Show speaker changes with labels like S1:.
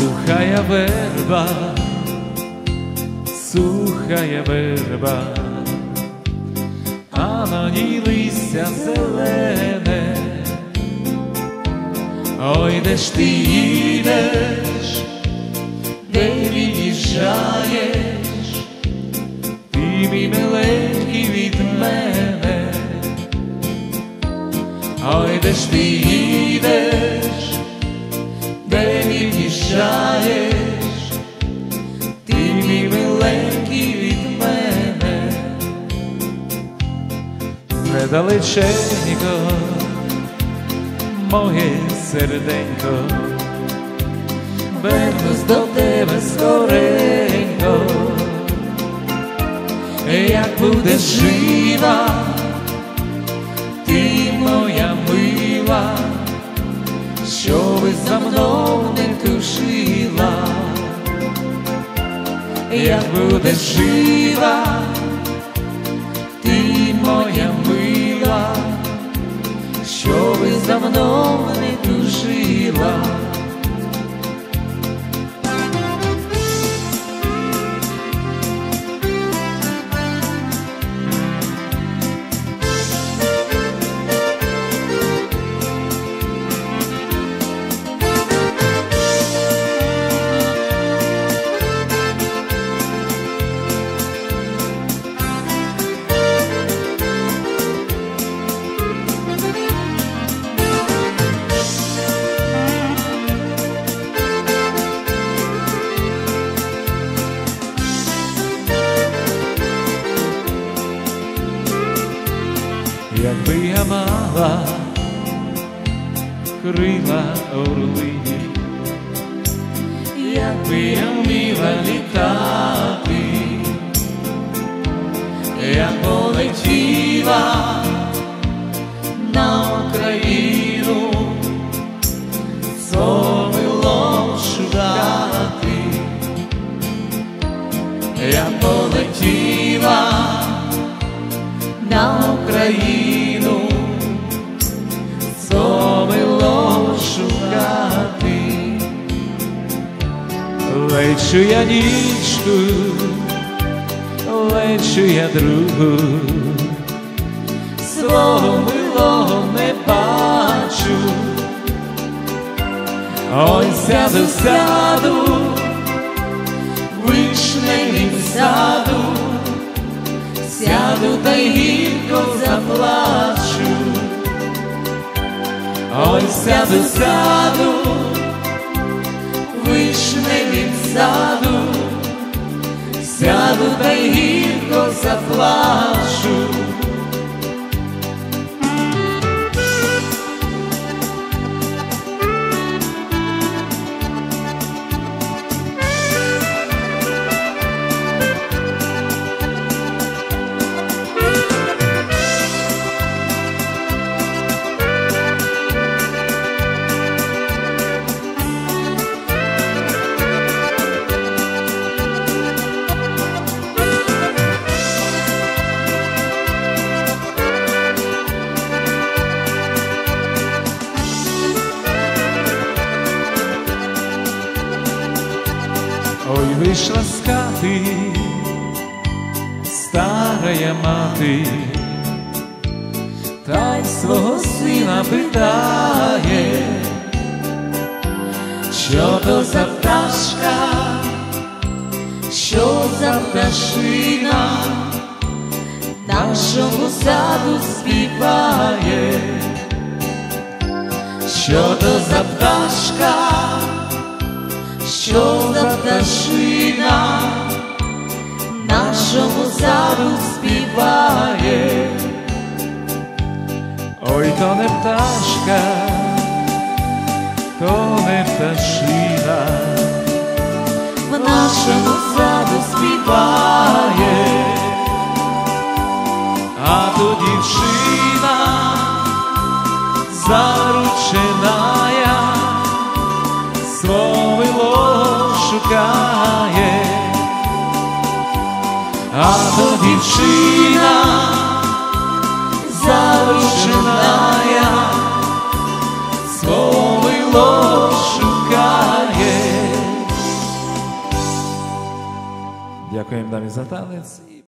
S1: Сухая верба, а на ній листя зелене. Ой, де ж ти їдеш, де від'їжджаєш, ти мій миленький від мене. Ой, де ж ти їдеш, де від'їжджаєш, ти мій миленький від мене. Недалеченько, моє серденько, вернусь до тебе скоренько. Як будеш жива, ти моя мила, щоби за мною не тужила. Як будеш жива, ти моя мила, щоби за мною не тужила. Якби я мала крила орлині, якби я вміла літати, я полетіла на Україну, зовело шукати. Я полетіла на Україну, зовело шукати. Лечу я нічку, лечу я другу, свого милого не бачу. Ой, сяду, сяду в вишневім саду, сяду та й гірко заплачу. Ой, сяду, сяду в вишневім саду, сяду та й гірко заплачу. Ой, вийшла з хати старая мати, та й свого сина питає, що то за пташка, що за пташина нашому саду співає. Що то за пташка, що за пташина нашому саду співає. Ой, то не пташка, то не пташина в нашому саду співає, а то дівчина зарученая свого шукає, а то дівчина зарученая свого шукає.
S2: Дякуємо дамі за танець.